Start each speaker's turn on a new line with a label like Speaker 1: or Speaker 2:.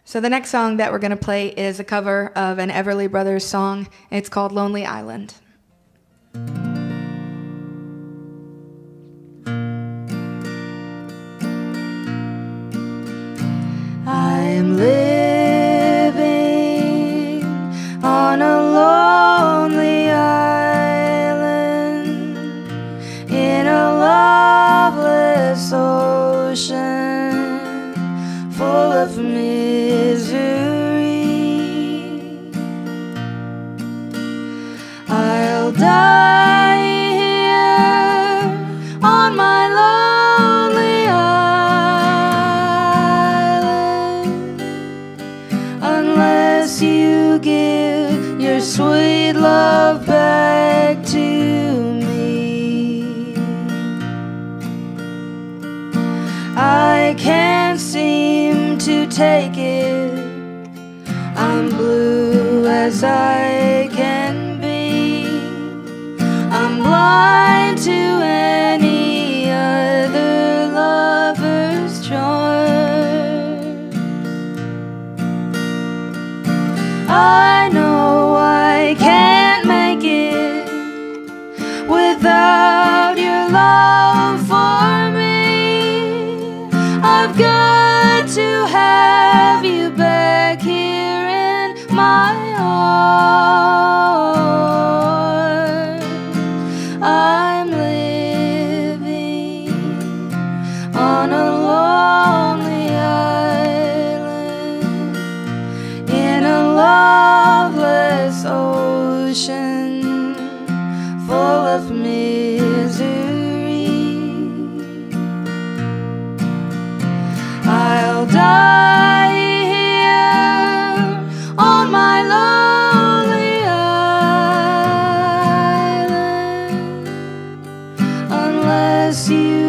Speaker 1: So the next song that we're going to play is a cover of an Everly Brothers song. It's called Lonely Island. I'm living on a lonely island in a loveless ocean full of misery. I'll die here on my lonely island unless you give your sweet love back to me. I can't seem to take it. I'm blue as I can be. I'm blind to any other lover's charms. I know I can't make it without your love for me. I've got to have you back here in my arms. I'm living on a lonely island in a loveless ocean full of misery. I'll die here on my lonely island unless you